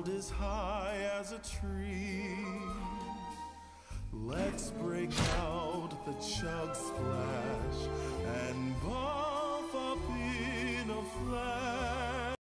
world is high as a tree. Let's break out